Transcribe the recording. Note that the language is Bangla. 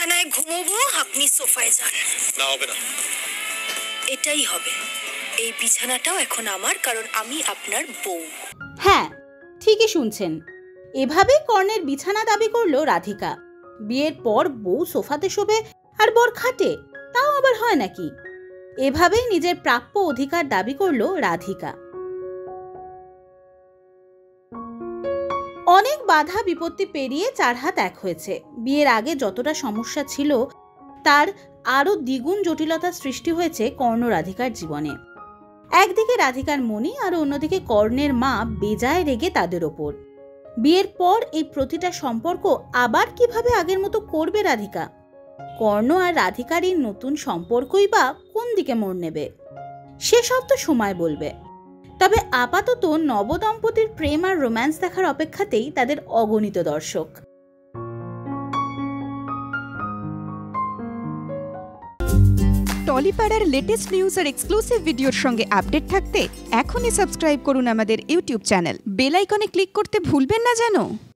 বিছানায় ঘুমোবো, আপনি সোফায় যান। না, হবে না। এটাই হবে। এই বিছানাটাও এখন আমার, কারণ আমি আপনার বউ। হ্যাঁ, ঠিকই শুনছেন। এভাবেই কর্ণের বিছানা দাবি করলো রাধিকা। বিয়ের পর বউ সোফাতে শোবে আর বর খাটে, তাও আবার হয় নাকি? এভাবেই নিজের প্রাপ্য অধিকার দাবি করলো রাধিকা। অনেক বাধা বিপত্তি পেরিয়ে 4 হাত 1 হয়েছে। বিয়ের আগে যতটা সমস্যা ছিল তার আরো দ্বিগুণ জটিলতা সৃষ্টি হয়েছে কর্ণ রাধিকার জীবনে। একদিকে রাধিকার মনি আর অন্যদিকে কর্ণের মা বেজায় রেগে তাদের ওপর। বিয়ের পর এই প্রতিটা সম্পর্ক আবার কিভাবে আগের মতো করবে রাধিকা? কর্ণ আর রাধিকার এই নতুন সম্পর্কই বা কোন দিকে মোড় নেবে, সেসব তো সময় বলবে। তবে আপাতত নবদম্পতির প্রেম আর রোম্যান্স দেখার অপেক্ষাতেই তাদের অগণিত দর্শক। টলিপাড়ার লেটেস্ট নিউজ আর এক্সক্লুসিভ ভিডিওর সঙ্গে আপডেট থাকতে এখনই সাবস্ক্রাইব করুন আমাদের ইউটিউব চ্যানেল। বেল আইকনে ক্লিক করতে ভুলবেন না যেন।